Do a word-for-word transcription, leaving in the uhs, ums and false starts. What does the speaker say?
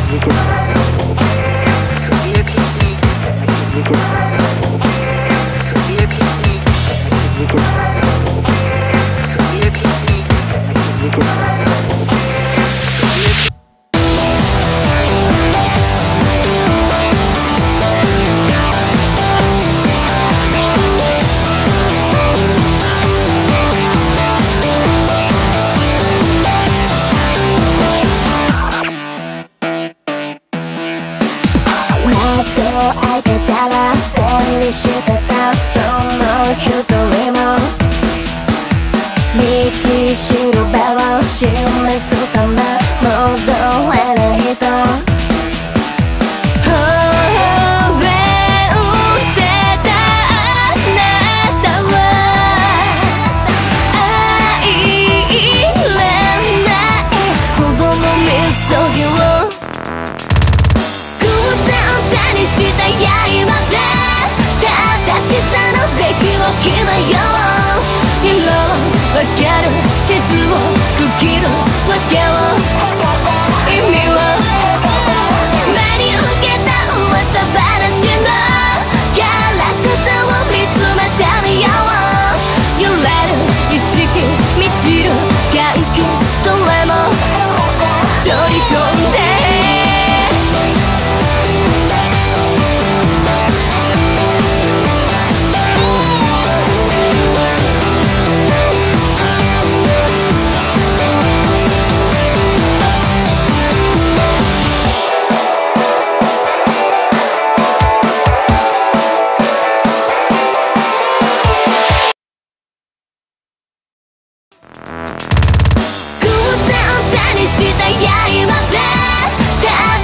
開いてたら便利してたその一人も道しるべを示すため戻れない人決めよう色分かる地図を区切るわけを意味を真に受けた噂話のキャラクターを見つめてみよう揺れる意識満ちる歓喜それも取り込んでした刃で